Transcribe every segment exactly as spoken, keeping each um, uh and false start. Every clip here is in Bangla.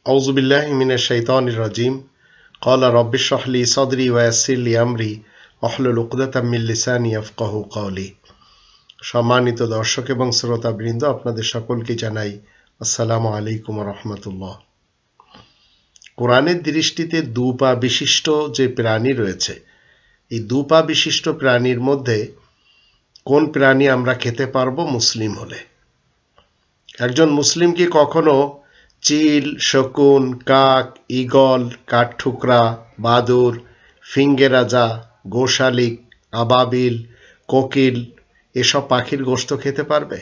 আউযু বিল্লাহি মিনাশ শাইতানির রাজিম ক্বালা রাব্বি ইশরাহ লি সাদরি ওয়া ইয়াসসির লি আমরি ওয়াহলুল উকদাতাম মিন লিসানি ইয়াফকাহু কওলি। সম্মানিত দর্শক এবং শ্রোতাবৃন্দ, আপনাদের সকলকে জানাই আসসালামু আলাইকুম ওয়া রাহমাতুল্লাহ। কোরআনের দৃষ্টিতে দুপা বিশিষ্ট যে প্রাণী রয়েছে, এই দুপা বিশিষ্ট প্রাণীর মধ্যে কোন প্রাণী আমরা খেতে পারবো মুসলিম হলে? একজন মুসলিম কি কখনো চিল, শকুন, কাক, ঈগল, কাঠঠুকরা, বাদুর, ফিঙ্গে রাজা, গোশালিক, আবাবিল, কোকিল এসব পাখির গোশত খেতে পারবে?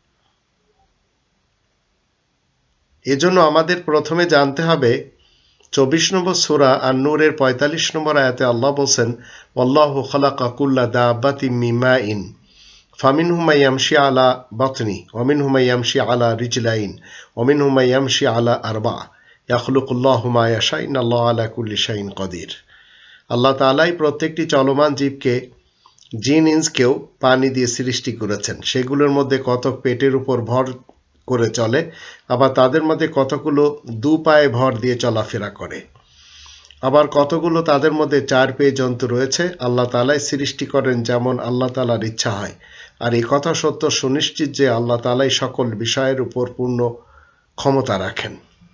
এজন্য আমাদের প্রথমে জানতে হবে, চব্বিশ নম্বর সূরা আন-নূরের পঁয়তাল্লিশ নম্বর আয়াতে আল্লাহ বলছেন, ওয়াল্লাহু খালাকা কুল্লা দাব্বাতিন মিন মাইন ফামিনহুম মান ইয়ামশি আলা বাতনি ওয়া মিনহুম মান ইয়ামশি আলা রিজলাইন ওয়া মিনহুম মান ইয়ামশি আলা আরবা ইয়াখলুকুল্লাহু মা ইয়াশা ইন্নাল্লাহা আলা কুল্লি শাইইন কাদির। আল্লাহ তাআলাই প্রত্যেকটি চলমান জীবকে, জিন ইন্সকেও পানি দিয়ে সৃষ্টি করেছেন। সেগুলোর মধ্যে কতক পেটের উপর ভর করে চলে, আবার তাদের মধ্যে কতগুলো দু পায়ে ভর দিয়ে চলাফেরা করে, আবার কতগুলো তাদের মধ্যে চার পেয়ে জন্তু রয়েছে। আল্লাহ তাআলাই সৃষ্টি করেন যেমন আল্লাহ তাআলার ইচ্ছা হয়। আর এই কথা সত্য সুনিশ্চিত যে আল্লাহ তাআলাই সকল বিষয়ের উপর পূর্ণ ক্ষমতা রাখেন।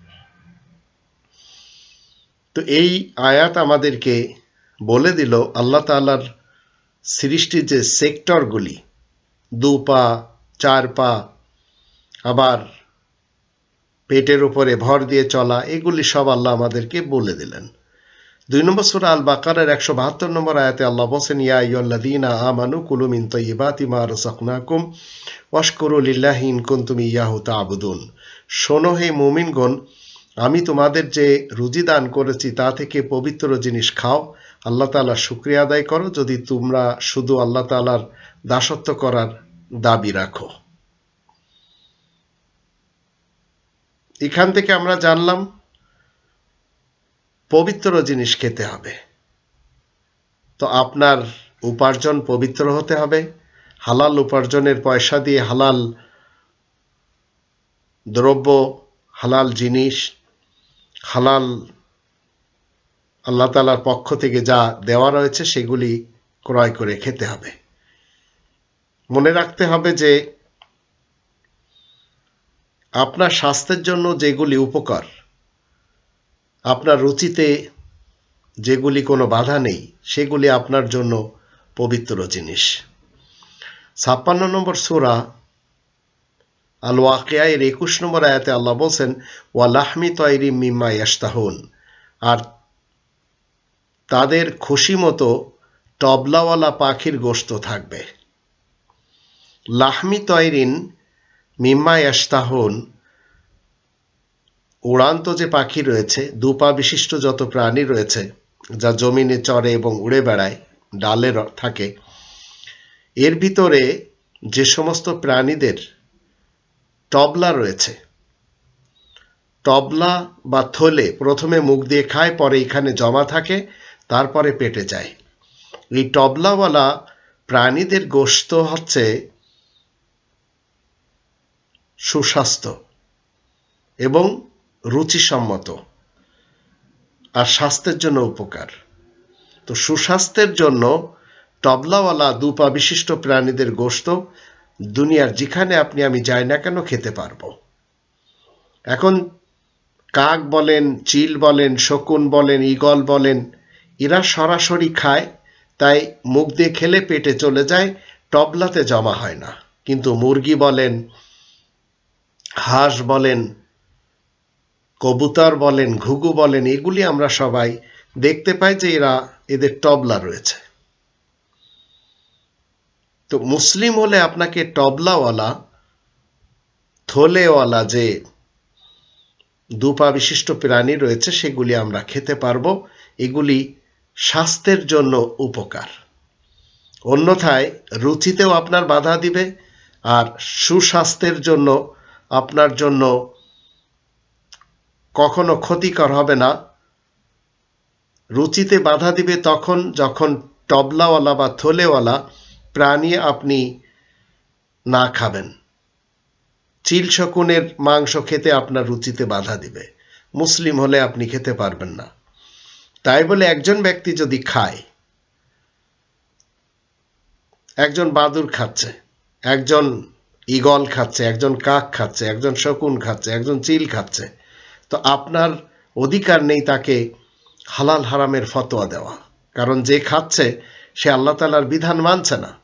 তো এই আয়াত আমাদেরকে বলে দিল আল্লাহ তাআলার সৃষ্টির যে সেক্টরগুলি, দু পা, চার পা, আবার পেটের উপরে ভর দিয়ে চলা, এগুলি সব আল্লাহ আমাদেরকে বলে দিলেন। দুই নম্বর সূরা আল বাকারার একশো বাহাত্তর নম্বর আয়াতে আল্লাহ বলেন, ইয়া আইয়ুহাল্লাযীনা আমানু কুলু মিন তাইয়্যিবাতি মা রাযাকনাকুম ওয়াশকুরু লিল্লাহি ইন কুনতুম ইয়্যাহু তা'বুদুন। শোনো হে মুমিনগণ, আমি তোমাদের যে রুজি দান করেছি তা থেকে পবিত্র জিনিস খাও, আল্লাহ তাআলার শুকরিয়া আদায় করো যদি তোমরা শুধু আল্লাহ তাআলার দাসত্ব করার দাবি রাখো। এখান থেকে আমরা জানলাম পবিত্র জিনিস খেতে হবে। তো আপনার উপার্জন পবিত্র হতে হবে। হালাল উপার্জনের পয়সা দিয়ে হালাল দ্রব্য, হালাল জিনিস, হালাল আল্লাহ তাআলার পক্ষ থেকে যা দেওয়া রয়েছে সেগুলি ক্রয় করে খেতে হবে। মনে রাখতে হবে যে আপনার স্বাস্থ্যের জন্য যেগুলি উপকার, আপনার রুচিতে যেগুলি কোনো বাধা নেই, সেগুলি আপনার জন্য পবিত্র জিনিস। ছাপ্পান্ন নম্বর সূরা আল ওয়াকিয়া এর একুশ নম্বর আয়াতে আল্লাহ বলছেন, ওয়া লাহমি তায়রিম মিম্মা ইয়াশতাহুন, আর তাদের খুশি মতো টবলাওয়ালা পাখির গোশত থাকবে। লাহমি তায়রিন মিম্মা ইয়াশতাহুন, উড়ান্ত যে পাখি রয়েছে, দুপা বিশিষ্ট যত প্রাণী রয়েছে যা জমিনে চড়ে এবং উড়ে বেড়ায়, ডালে থাকে, এর ভিতরে যে সমস্ত প্রাণীদের টবলা রয়েছে, টবলা বা থলে প্রথমে মুখ দিয়ে খায়, পরে এখানে জমা থাকে, তারপরে পেটে যায়। এই টবলাওয়ালা প্রাণীদের গোশত হচ্ছে সুস্বাস্থ্য এবং রুচিসম্মত আর স্বাস্থ্যের জন্য উপকার। তো সুস্বাস্থ্যের জন্য টবলাওয়ালা দুপা বিশিষ্ট প্রাণীদের গোশত দুনিয়ার যেখানে আপনি আমি যাই না কেন খেতে পারবো। এখন কাক বলেন, চিল বলেন, শকুন বলেন, ঈগল বলেন, এরা সরাসরি খায়, তাই মুখ দিয়ে খেলে পেটে চলে যায়, টবলাতে জমা হয় না। কিন্তু মুরগি বলেন, হাঁস বলেন, কবুতর বলেন, ঘুঘু বলেন, এগুলি আমরা সবাই দেখতে পাই যে এরা, এদের টবলা রয়েছে। তো মুসলিম হলে আপনাকে টবলাওয়ালা, থলেওয়ালা যে দুপা বিশিষ্ট প্রাণী রয়েছে সেগুলি আমরা খেতে পারবো। এগুলি স্বাস্থ্যের জন্য উপকার। অন্যথায় রুচিতেও আপনার বাধা দিবে, আর সুস্বাস্থ্যের জন্য আপনার জন্য কখনো ক্ষতিকর হবে না। রুচিতে বাধা দিবে তখন যখন টবলাওয়ালা বা থলেওয়ালা প্রাণী আপনি না খাবেন। চিল শকুনের মাংস খেতে আপনার রুচিতে বাধা দিবে। মুসলিম হলে আপনি খেতে পারবেন না। তাই বলে একজন ব্যক্তি যদি খায়, একজন বাদুড় খাচ্ছে, একজন ঈগল খাচ্ছে, একজন কাক খাচ্ছে, একজন শকুন খাচ্ছে, একজন চিল খাচ্ছে, তো আপনার অধিকার নেই তাকে হালাল হারামের ফতোয়া দেওয়া, কারণ যে খাচ্ছে সে আল্লাহ তাআলার বিধান মানছে না।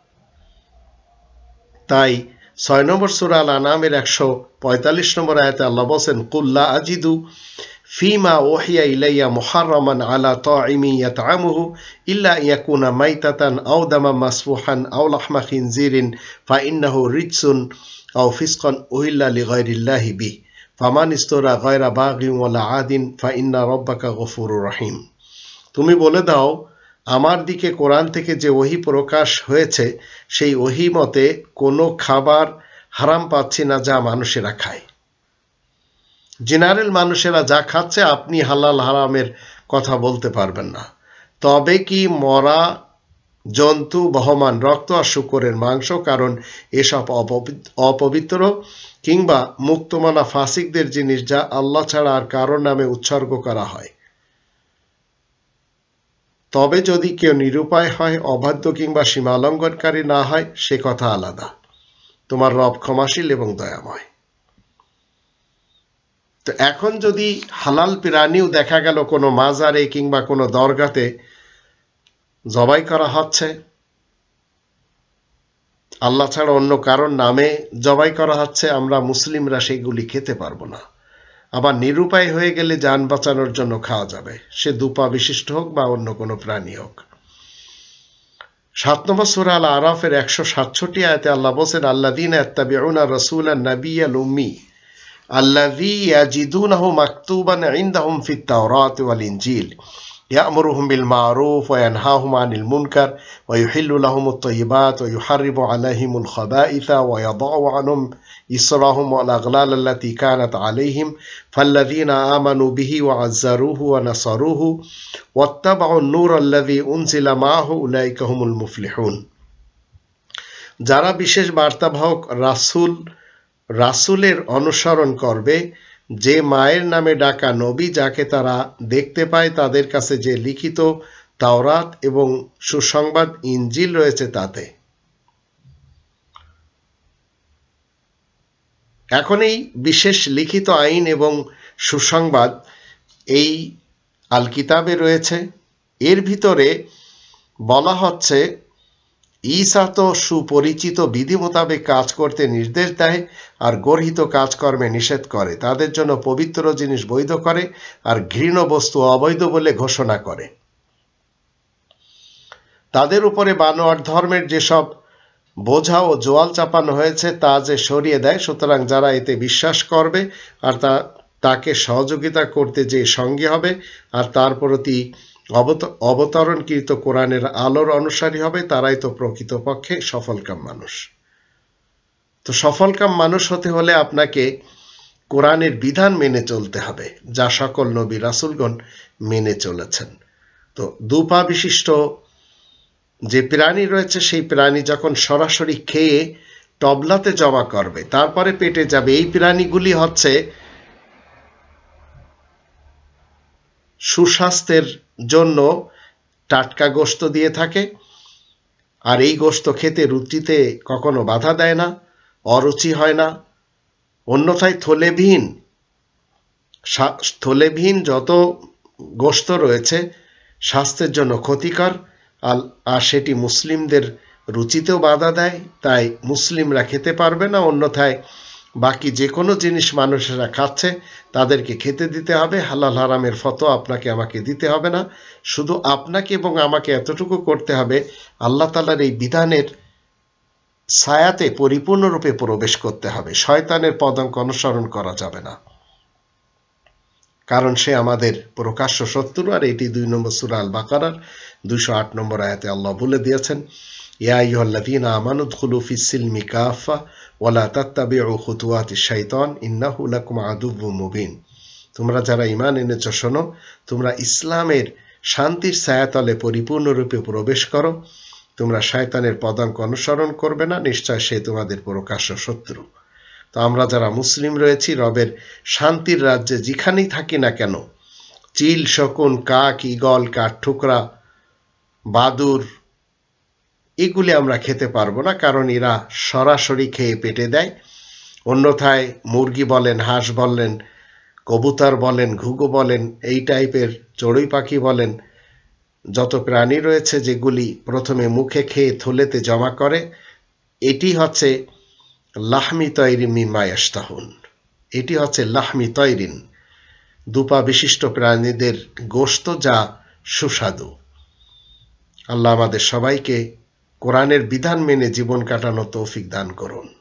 তাই ছয় নম্বর সূরা আল আনআমের একশো পঁয়তাল্লিশ নম্বর আয়াতে আল্লাহ বলেন, কুল লা আজিদু ফিমা ওহিয়া ইলাইয়া মুহাররামান আলা তাইমি ইয়াতআমুহু ইল্লা ইয়াকুনা মাইতাতান আও দামান মাসফুহান আও লাহমা খিনজিরিন ফাইন্নাহু রিজসুন আও ফিসকান উহিল্লা লিগাইরিল্লাহি বিহি ফামান ইসতারা গায়রা বাগিন ওয়ালা আদিন ফাইন্না রাব্বাকা গফুরুর রহিম। তুমি বলে দাও, আমার দিকে কোরআন থেকে যে ওহী প্রকাশ হয়েছে সেই ওহী মতে কোনো খাবার হারাম পাচ্ছি না যা মানুষেরা খায়। জেনারেল মানুষেরা যা খাচ্ছে আপনি হালাল হারামের কথা বলতে পারবেন না। তবে কি মরা জন্তু, বহমান রক্ত আর শূকরের মাংস, কারণ এসব অপবিত্র কিংবা মুক্তমানা ফাসিকদের জিনিস যা আল্লাহ ছাড়া আর কারোর নামে উৎসর্গ করা হয়। তবে যদি কেউ নিরুপায় হয়, অবাধ্য কিংবা সীমালঙ্ঘনকারী না হয়, সে কথা আলাদা। তোমার রব ক্ষমাশীল এবং দয়াময়। তো এখন যদি হালাল প্রাণীও দেখা গেল কোনো মাজারে কিংবা কোনো দরগাতে জবাই করা হচ্ছে, আল্লাহ ছাড়া অন্য কারোর নামে জবাই করা হচ্ছে, আমরা মুসলিমরা সেগুলি খেতে পারবো না। আবার নিরুপায় হয়ে গেলে যান বাঁচানোর জন্য খাওয়া যাবে, সে দুপা বিশিষ্ট হোক বা অন্য কোনো প্রাণী হোক। সাত নম্বর সূরা আল আরাফের একশো সাতষট্টি আয়াতে আল্লাহ বলেন, আল্লাযীনা ইয়াত্তাবিউনা রাসূলান নাবিয়্যাল উম্মি আল্লাযী ইয়াজিদুনাহু মাকতুবান ইনদাহুম ফিত তাওরাতি ওয়াল ইনজিল ইয়া'মুরুহুম বিল মা'রুফ ওয়া ইয়ানহাহুম আনিল মুনকার ওয়া ইউহিল্লু লাহুমুত তাইয়্যিবাত ওয়া ইউহাররিমু আলাইহিমুল খাবাইথা ওয়া ইয়াদাউ আনহুম ইসরাহুম ওয়াল আগলাল আল্লাতী কানাত আলাইহিম ফাল্লাযীনা আমানু বিহি ওয়া আযযারুহু ওয়া নাসারুহু ওয়াত্তাবাউন নূর আল্লাযী উনজিলা মা'আহু উলাইকা হুমুল মুফলিহুন। যারা বিশেষ বার্তাবাহক রাসূল রাসূলের অনুসরণ করবে, যে মায়ের নামে ডাকা নবী যাকে তারা দেখতে পায়, তাদের কাছে যে লিখিত তাওরাত এবং সুসংবাদ ইনজিল রয়েছে তাতে। এখন এই বিশেষ লিখিত আইন এবং সুসংবাদ এই আল কিতাবে রয়েছে। এর ভিতরে বলা হচ্ছে, ঈসা তো সুপরিচিত বিধি মোতাবেক কাজ করতে নির্দেশ দেয় আর গর্হিত কাজকর্মে নিষেধ করে, তাদের জন্য পবিত্র জিনিস বৈধ করে আর ঘৃণ্য বস্তু অবৈধ বলে ঘোষণা করে। তাদের উপরে বানোয়াট ধর্মের যেসব বোঝা ও জোয়াল চাপানো হয়েছে তা যে সরিয়ে দেয়, সুতরাং যারা এতে বিশ্বাস করবে আর তা তাকে সহযোগিতা করতে যে সঙ্গী হবে আর তার প্রতি অবতরণকৃত কোরআনের আলোর অনুসারী হবে, তারাই তো প্রকৃতপক্ষে সফলকাম মানুষ। তো সফলকাম মানুষ হতে হলে আপনাকে কোরআনের বিধান মেনে চলতে হবে, যা সকল নবী রাসূলগণ মেনে চলেছেন। তো দুপা বিশিষ্ট যে প্রাণী রয়েছে, সেই প্রাণী যখন সরাসরি খেয়ে টবলাতে জমা করবে, তারপরে পেটে যাবে, এই প্রাণীগুলি হচ্ছে সুস্বাস্থ্যের জন্য টাটকা গোশত দিয়ে থাকে, আর এই গোশত খেতে রুচিতে কখনো বাধা দেয় না, অরুচি হয় না। অন্যথায় থলেবিহীন থলেবিহীন যত গোশত রয়েছে স্বাস্থ্যের জন্য ক্ষতিকর, আর সেটি মুসলিমদের রুচিতেও বাধা দেয়, তাই মুসলিমরা খেতে পারবে না। অন্যথায় বাকি যে কোনো জিনিস মানুষেরা খাচ্ছে তাদেরকে খেতে দিতে হবে। হালাল হারামের ফতোয়া আপনাকে আমাকে দিতে হবে না, শুধু আপনাকে এবং আমাকে এতটুকু করতে হবে, আল্লাহ তাআলার এই বিধানের ছায়াতে পরিপূর্ণরূপে প্রবেশ করতে হবে। শয়তানের পদাঙ্ক অনুসরণ করা যাবে না, কারণ সে আমাদের প্রকাশ্য শত্রু। আর এটি দুই নম্বর সূরা আল বাকারার দুইশো আট নম্বর আয়াতে আল্লাহ বলে দিয়েছেন, ইয়া আইয়ুহাল্লাযীনা আমানু উদখুলু ফিস-সিলমি কাফা ওয়া লা তাত্তাবিউ খুতুওয়াতিশ শাইতান ইন্নাহু লাকুম আদুউউম মুবিন। তোমরা যারা ঈমান এনেছো, শোনো, তোমরা ইসলামের শান্তির ছায়াতলে পরিপূর্ণরূপে প্রবেশ করো, তোমরা শয়তানের পদাঙ্ক অনুসরণ করবে না, নিশ্চয় সে তোমাদের প্রকাশ্য শত্রু। তো আমরা যারা মুসলিম রয়েছি রবের শান্তির রাজ্যে যেখানেই থাকি না কেন, চিল, শকুন, কাক, ঈগল, কাঠঠুকরা, বাদুর এগুলি আমরা খেতে পারবো না, কারণ এরা সরাসরি খেয়ে পেটে দেয়। অন্যথায় মুরগি বলেন, হাঁস বলেন, কবুতর বলেন, ঘুঘু বলেন, এই টাইপের চড়ুই পাখি বলেন, যত প্রাণী রয়েছে যেগুলি প্রথমে মুখে খেয়ে থলেতে জমা করে, এটি হচ্ছে লাহমি তৈরিন মিম্মা ইয়াশতাহুন, এটি হচ্ছে লাহমি তৈরিন, দুপা বিশিষ্ট প্রাণীদের গোশত যা সুস্বাদু। আল্লাহ আমাদের সবাইকে কোরআনের বিধান মেনে জীবন কাটানো তৌফিক দান করুন।